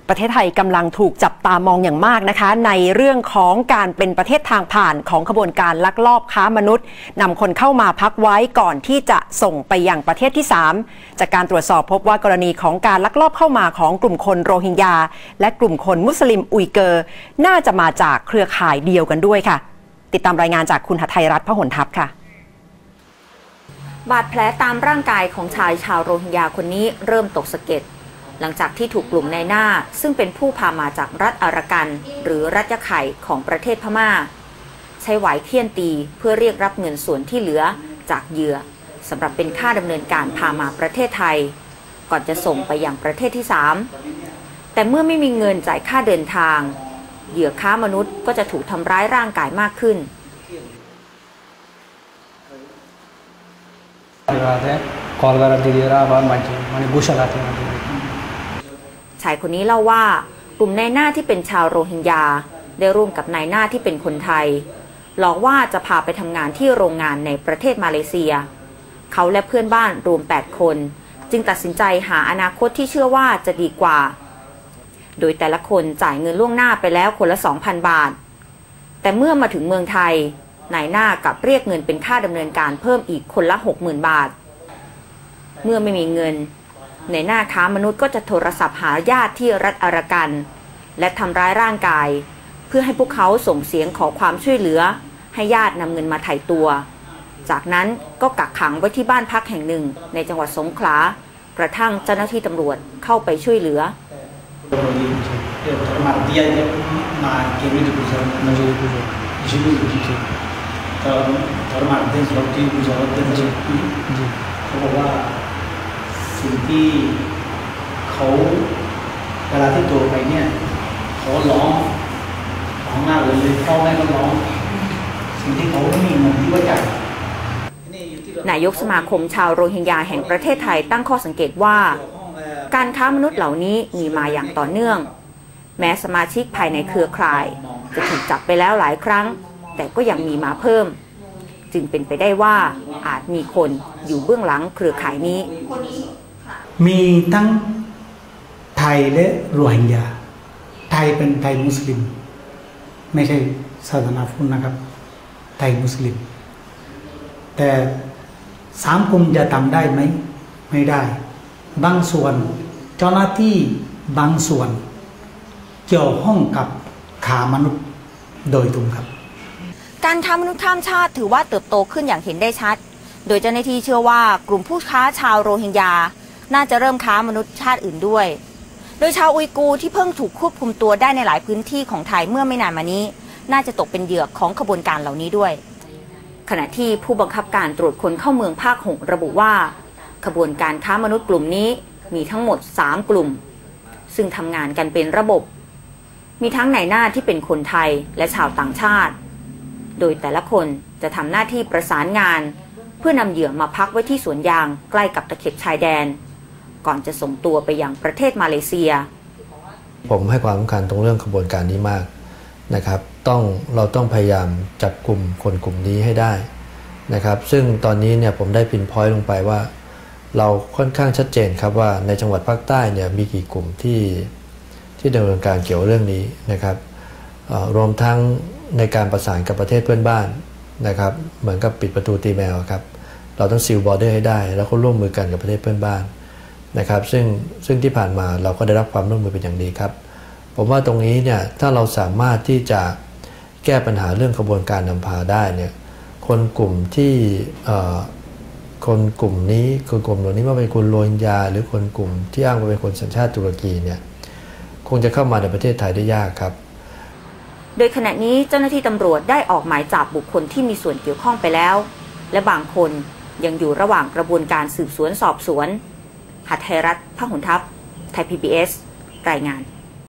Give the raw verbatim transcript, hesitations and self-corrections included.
ประเทศไทยกำลังถูกจับตามองอย่างมากนะคะในเรื่องของการเป็นประเทศทางผ่านของขบวนการลักลอบค้ามนุษย์นำคนเข้ามาพักไว้ก่อนที่จะส่งไปยังประเทศที่สามจากการตรวจสอบพบว่ากรณีของการลักลอบเข้ามาของกลุ่มคนโรฮิงญาและกลุ่มคนมุสลิมอุยเกอร์น่าจะมาจากเครือข่ายเดียวกันด้วยค่ะติดตามรายงานจากคุณหทัยรัตน์พหลทัพค่ะบาดแผลตามร่างกายของชายชาวโรฮิงญาคนนี้เริ่มตกสะเก็ดหลังจากที่ถูกกลุ่มนายหน้าซึ่งเป็นผู้พามาจากรัฐอารากันหรือรัฐยะไข่ของประเทศพม่าใช้หวายเคี่ยนตีเพื่อเรียกรับเงินส่วนที่เหลือจากเหยื่อสำหรับเป็นค่าดำเนินการพามาประเทศไทยก่อนจะส่งไปยังประเทศที่สามแต่เมื่อไม่มีเงินจ่ายค่าเดินทางเหยื่อค้ามนุษย์ก็จะถูกทำร้ายร่างกายมากขึ้นชายคนนี้เล่าว่ากลุ่มนายหน้าที่เป็นชาวโรฮิงญาได้ร่วมกับนายหน้าที่เป็นคนไทยหลอกว่าจะพาไปทำงานที่โรงงานในประเทศมาเลเซียเขาและเพื่อนบ้านรวมแปดคนจึงตัดสินใจหาอนาคตที่เชื่อว่าจะดีกว่าโดยแต่ละคนจ่ายเงินล่วงหน้าไปแล้วคนละ สองพัน บาทแต่เมื่อมาถึงเมืองไทยนายหน้ากลับเรียกเงินเป็นค่าดำเนินการเพิ่มอีกคนละ หกหมื่น บาทเมื่อไม่มีเงินในหน้าค้ามนุษย์ก็จะโทรศัพท์หาญาติที่รัฐอารากันและทำร้ายร่างกายเพื่อให้พวกเขาส่งเสียงขอความช่วยเหลือให้ญาตินำเงินมาไถ่ตัวจากนั้นก็กักขังไว้ที่บ้านพักแห่งหนึ่งในจังหวัดสงขลากระทั่งเจ้าหน้าที่ตำรวจเข้าไปช่วยเหลือเขาบอกว่าสิ่งที่เขาเวลาที่ตัวไปเนี่ยเขาร้องร้องมากเลยพ่อแม่ก็ร้องสิ่งที่เขาไม่มีเงินที่ว่าจ่ายนายกสมาคมชาวโรฮิงญาแห่งประเทศไทยตั้งข้อสังเกตว่าการค้ามนุษย์เหล่านี้มีมาอย่างต่อเนื่องแม้สมาชิกภายในเครือข่ายจะถูกจับไปแล้วหลายครั้งแต่ก็ยังมีมาเพิ่มจึงเป็นไปได้ว่าอาจมีคนอยู่เบื้องหลังเครือข่ายนี้มีทั้งไทยและโรฮิงญาไทยเป็นไทยมุสลิมไม่ใช่ศาสนาพุทธนะครับไทยมุสลิมแต่สามกลุ่มจะทำได้ไหมไม่ได้บางส่วนเจ้าหน้าที่บางส่วนเกี่ยวข้องกับค้ามนุษย์โดยตรงครับการค้ามนุษย์ข้ามชาติถือว่าเติบโตขึ้นอย่างเห็นได้ชัดโดยเจ้าหน้าที่เชื่อว่ากลุ่มผู้ค้าชาวโรฮิงญาน่าจะเริ่มค้ามนุษย์ชาติอื่นด้วยโดยชาวอุยกูร์ที่เพิ่งถูกควบคุมตัวได้ในหลายพื้นที่ของไทยเมื่อไม่นานมานี้น่าจะตกเป็นเหยื่อของขบวนการเหล่านี้ด้วยขณะที่ผู้บังคับการตรวจคนเข้าเมืองภาคหกระบุว่าขบวนการค้ามนุษย์กลุ่มนี้มีทั้งหมดสามกลุ่มซึ่งทำงานกันเป็นระบบมีทั้งนายหน้าที่เป็นคนไทยและชาวต่างชาติโดยแต่ละคนจะทำหน้าที่ประสานงานเพื่อนำเหยื่อมาพักไว้ที่สวนยางใกล้กับตะเข็บชายแดนก่อนจะส่งตัวไปยังประเทศมาเลเซียผมให้ความสำคัญตรงเรื่องขบวนการนี้มากนะครับต้องเราต้องพยายามจับกลุ่มคนกลุ่มนี้ให้ได้นะครับซึ่งตอนนี้เนี่ยผมได้พินพอยต์ลงไปว่าเราค่อนข้างชัดเจนครับว่าในจังหวัดภาคใต้เนี่ยมีกี่กลุ่มที่ที่ดำเนินการเกี่ยวเรื่องนี้นะครับรวมทั้งในการประสานกับประเทศเพื่อนบ้านนะครับเหมือนกับปิดประตูตีแมวครับเราต้องซีลบอร์เดอร์ให้ได้แล้วก็ร่วมมือกันกับประเทศเพื่อนบ้านนะครับซึ่งซึ่งที่ผ่านมาเราก็ได้รับความร่วมมือเป็นอย่างดีครับผมว่าตรงนี้เนี่ยถ้าเราสามารถที่จะแก้ปัญหาเรื่องกระบวนการนำพาได้เนี่ยคนกลุ่มที่คนกลุ่มนี้คือกลุ่มเหล่านี้ว่าเป็นคนโรฮิงญาหรือคนกลุ่มที่อ้างว่าเป็นคนสัญชาติตุรกีเนี่ยคงจะเข้ามาในประเทศไทยได้ยากครับโดยขณะนี้เจ้าหน้าที่ตำรวจได้ออกหมายจับบุคคลที่มีส่วนเกี่ยวข้องไปแล้วและบางคนยังอยู่ระหว่างกระบวนการสืบสวนสอบสวนหทัยรัตน์ พหลทัพ ไทย พี บี เอส รายงาน